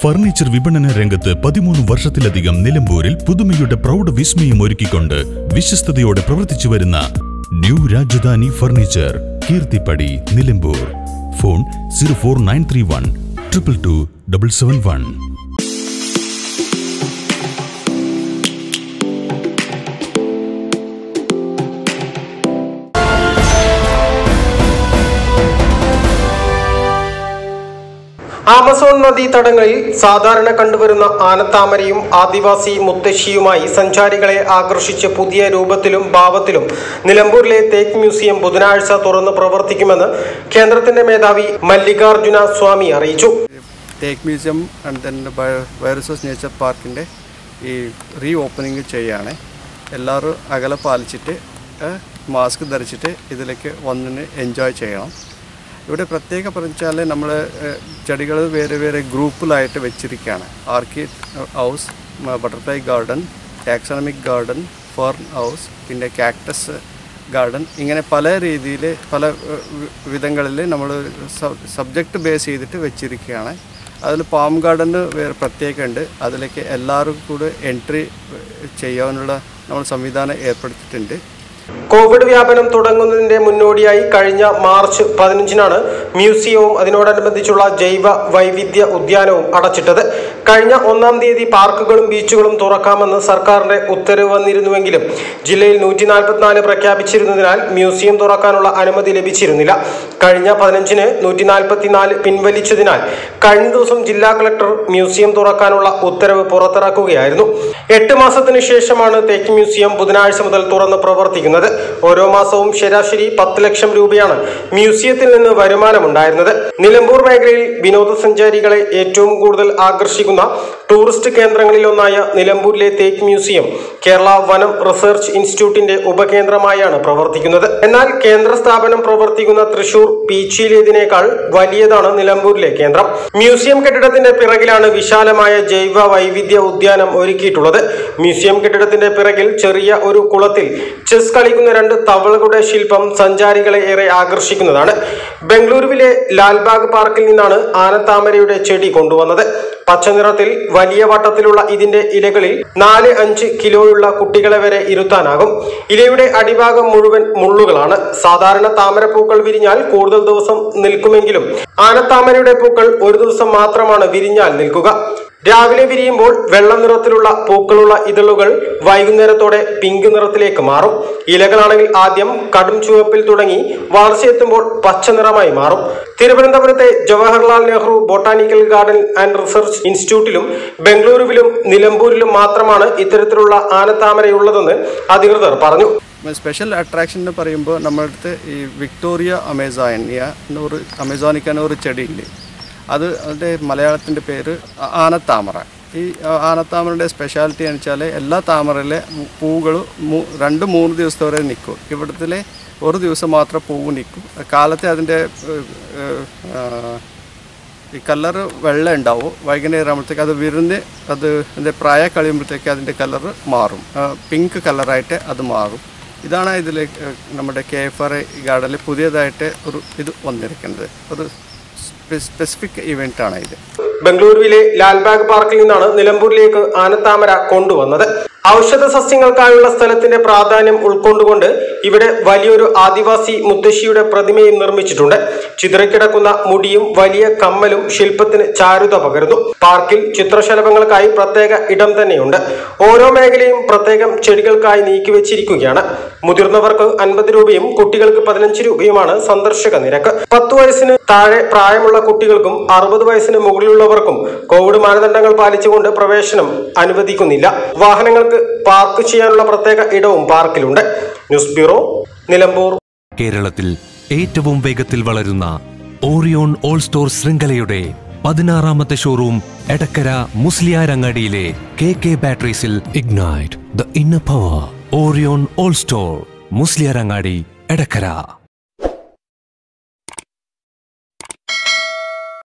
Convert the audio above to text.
Furniture വിപണന രംഗത്ത് 13 വർഷത്തിലധികം നിലമ്പൂരിൽ പുതുമയുടെ പ്രൗഢ വിസ്മയം ഒരുക്കിക്കൊണ്ട് വിശ്വസ്തയോടെ പ്രവർത്തിച്ചു വരുന്ന new Rajadhani furniture, Keerthippadi, Nilambur. Phone 04931 222 771. Amazon നദീതടങ്ങളിൽ സാധാരണ കണ്ടുവരുന്ന ആനത്താമരയും ആദിവാസി മുത്തശ്ശിയുമായി സഞ്ചാരികളെ ആകർഷിച്ച് പുതിയ രൂപത്തിലും ഭാവത്തിലും നിലമ്പൂരിലെ തേക്ക് മ്യൂസിയം ബുധനാഴ്ച തുറന്ന് പ്രവർത്തിക്കുമെന്ന് കേന്ദ്രത്തിന്റെ മേധാവി മല്ലികാർജുന സ്വാമി അറിയിച്ചു. തേക്ക് museum and then bioresource nature പാർക്കിൻ്റെ ഈ റീ ഓപ്പണിംഗ് ചെയ്യാണ്. എല്ലാവരും അകലെ പാലിച്ചിട്ട് മാസ്ക് ധരിച്ചിട്ട് ഇതിലേക്ക് വന്നിന് എൻജോയ് ചെയ്യണം. ഇവിടെ പ്രത്യേക പറഞ്ഞാൽ നമ്മൾ ചെടികൾ വേറെ വേറെ ഗ്രൂപ്പിലായിട്ട് വെച്ചിരിക്കുകയാണ്. Orchid house, butterfly garden, taxonomic garden, fern house, പിന്നെ കാക്ടസ് ഗാർഡൻ, ഇങ്ങനെ പല രീതിയിൽ പല വിധങ്ങളിൽ നമ്മൾ സബ്ജക്റ്റ് ബേസ് ചെയ്തിട്ട് വെച്ചിരിക്കുകയാണ്. അതിൽ പാം ഗാർഡന് വേറെ പ്രത്യേകമുണ്ട്. അതിലേക്ക് എല്ലാവരും കൂടെ എൻട്രി ചെയ്യാനുള്ള നമ്മൾ സംവിധാനം ഏർപ്പെടുത്തിയിട്ടുണ്ട്. കോവിഡ് വ്യാപനം തുടങ്ങുന്നതിന്റെ മുന്നോടിയായി കഴിഞ്ഞ മാർച്ച് 15-നാണ് മ്യൂസിയവും അതിനോടനുബന്ധിച്ചുള്ള ജൈവ വൈവിധ്യ ഉദ്യാനവും അടച്ചിട്ടത്. കഴിഞ്ഞ 1-ാം തീയതി പാർക്കുകളും ബീച്ചുകളും തുറക്കാമെന്ന് സർക്കാരിന്റെ ഉത്തരവ് വന്നിരുന്നുവെങ്കിലും ജില്ലയിൽ 144 പ്രഖ്യാപിച്ചിരുന്നതിനാൽ മ്യൂസിയം തുറക്കാനുള്ള അനുമതി ലഭിച്ചിരുന്നില്ല. കഴിഞ്ഞ 15-ന് 144 പിൻവലിച്ചതിനാൽ കഴിഞ്ഞ ദിവസം ജില്ലാ കളക്ടർ മ്യൂസിയം തുറക്കാനുള്ള ഉത്തരവ് പുറത്തിറക്കുകയായിരുന്നു. 8 മാസത്തിന് ശേഷമാണ് തേക്ക് മ്യൂസിയം ബുധനാഴ്ച മുതൽ തുറന്ന് പ്രവർത്തിക്കുന്നത്. ഓരോ മാസവും ശരാശരി 10 ലക്ഷം രൂപയാണ് മ്യൂസിയത്തിൽ നിന്ന് വരുമാനമുണ്ടായിരുന്നത്. നിലമ്പൂർ മേഖലയിൽ വിനോദസഞ്ചാരികളെ ഏറ്റവും കൂടുതൽ ആകർഷിക്കുന്ന ടൂറിസ്റ്റ് കേന്ദ്രങ്ങളിലൊന്നായ നിലമ്പൂരിലെ തേക്ക് മ്യൂസിയം കേരള വനം റിസർച്ച് ഇൻസ്റ്റിറ്റ്യൂട്ടിന്റെ ഉപകേന്ദ്രമായാണ് പ്രവർത്തിക്കുന്നത്. എന്നാൽ കേന്ദ്ര സ്ഥാപനം പ്രവർത്തിക്കുന്ന തൃശൂർ പീച്ചിയിലേതിനേക്കാൾ വലിയതാണ് നിലമ്പൂരിലെ കേന്ദ്രം. മ്യൂസിയം കെട്ടിടത്തിന്റെ പിറകിലാണ് വിശാലമായ ജൈവ വൈവിധ്യ ഉദ്യാനം ഒരുക്കിയിട്ടുള്ളത്. മ്യൂസിയം കെട്ടിടത്തിന്റെ പിറകിൽ ചെറിയ ഒരു കുളത്തിൽ ചെസ് കളിക്കുന്ന 2 തവളകളുടെ ശില്പം സഞ്ചാരികളെ ഏറെ ആകർഷിക്കുന്നതാണ്. ബംഗളൂരുവിലെ ലാൽബാഗ് പാർക്കിൽ നിന്നാണ് ആനത്താമരയുടെ ചെടി കൊണ്ടുവന്നത്. പച്ചനിറത്തിൽ വലിയ വട്ടത്തിലുള്ള ഇതിന്റെ ഇലകളിൽ 4-5 കിലോയുള്ള കുട്ടികളെ വരെ ഇരുത്താനാകും. ഇലയുടെ അടിഭാഗം മുഴുവൻ മുള്ളുകളാണ്. സാധാരണ താമരപ്പൂക്കൾ വിരിഞ്ഞാൽ കൂടുതൽ ദിവസം നിൽക്കുമെങ്കിലും ആനത്താമരയുടെ പൂക്കൾ ഒരു ദിവസം മാത്രമാണ് വിരിഞ്ഞാൽ നിൽക്കുക. രാവിലെ വിരിയുമ്പോൾ വെള്ള നിറത്തിലുള്ള പൂക്കളുള്ള ഇതളുകൾ വൈകുന്നേരത്തോടെ പിങ്ക് നിറത്തിലേക്ക് മാറും. ഇലകളാണെങ്കിൽ ആദ്യം കടും ചുവപ്പിൽ തുടങ്ങി വളർച്ചയെത്തുമ്പോൾ പച്ച നിറമായി മാറും. തിരുവനന്തപുരത്തെ Jawaharlal Nehru botanical garden and research ഇൻസ്റ്റിറ്റ്യൂട്ടിലും ബംഗളൂരുവിലും നിലമ്പൂരിലും മാത്രമാണ് ഇത്തരത്തിലുള്ള ആനത്താമരയുള്ളതെന്ന് അധികൃതർ പറഞ്ഞു. സ്പെഷ്യൽ അട്രാക്ഷൻ എന്ന് പറയുമ്പോൾ നമ്മുടെ അടുത്ത് ഈ വിക്ടോറിയ അമേസോണിക്ക എന്നൊരു ചെടിയുണ്ട്. അതിൻ്റെ മലയാളത്തിൻ്റെ പേര് ആനത്താമര. ഈ ആനത്താമരയുടെ സ്പെഷ്യാലിറ്റി എന്ന് വെച്ചാൽ എല്ലാ താമരയിലെ പൂകൾ 2-3 ദിവസത്തെ വരെ നിൽക്കും. ഇവിടത്തിലെ ഒരു ദിവസം മാത്രം പൂവ് നിൽക്കും. കാലത്തെ അതിൻ്റെ ഈ കളറ് വെള്ള ഉണ്ടാവും. വൈകുന്നേരം ആകുമ്പോഴത്തേക്ക് അത് വിരുന്ന് അതിൻ്റെ പ്രായം കഴിയുമ്പോഴത്തേക്ക് അതിൻ്റെ കളറ് മാറും, പിങ്ക് കളറായിട്ട് അത് മാറും. ഇതാണ് ഇതിൽ നമ്മുടെ KFR ഗാർഡനിൽ പുതിയതായിട്ട് ഇത് വന്നിരിക്കുന്നത്. ഒരു സ്പെസിഫിക് ഇവന്റ് ആണ് ഇത്. ബംഗളൂരുവിലെ ലാൽബാഗ് പാർക്കിൽ നിന്നാണ് നിലമ്പൂരിലേക്ക് ആനത്താമര കൊണ്ടുവന്നത്. ഔഷധ സസ്യങ്ങൾക്കായുള്ള സ്ഥലത്തിന്റെ പ്രാധാന്യം ഉൾക്കൊണ്ടുകൊണ്ട് ഇവിടെ വലിയൊരു ആദിവാസി മുത്തശ്ശിയുടെ പ്രതിമയും നിർമ്മിച്ചിട്ടുണ്ട്. ചിതറിക്കിടക്കുന്ന മുടിയും വലിയ കമ്മലും ശില്പത്തിന് ചാരുത പകരുന്നു. പാർക്കിൽ ചിത്രശലഭങ്ങൾക്കായി പ്രത്യേക ഇടം തന്നെയുണ്ട്. ഓരോ മേഖലയും പ്രത്യേകം ചെടികൾക്കായി നീക്കിവെച്ചിരിക്കുകയാണ്. മുതിർന്നവർക്ക് 50 രൂപയും കുട്ടികൾക്ക് 15 രൂപയുമാണ് സന്ദർശക നിരക്ക്. 10 വയസ്സിന് താഴെ പ്രായമുള്ള കുട്ടികൾക്കും 60 വയസ്സിന് മുകളിലുള്ളവർക്കും കോവിഡ് മാനദണ്ഡങ്ങൾ പാലിച്ചുകൊണ്ട് പ്രവേശനം അനുവദിക്കുന്നില്ല. വാഹനങ്ങൾക്ക് പാർക്ക് ചെയ്യാനുള്ള പ്രത്യേക ഇടവും പാർക്കിലുണ്ട്. News bureau, Nilambur. കേരളത്തിൽ ഏറ്റവും വേഗത്തിൽ വളരുന്ന ഓറിയോൺ ഓൾ സ്റ്റോർ ശൃംഖലയുടെ 16ാമത്തെ ഷോറൂം എടക്കര മുസ്ലിയാരങ്ങാടിയിലെ KK ബാറ്ററീസിൽ. Ignite the inner power. Orion all store, Musliyarangadi, Edakkara.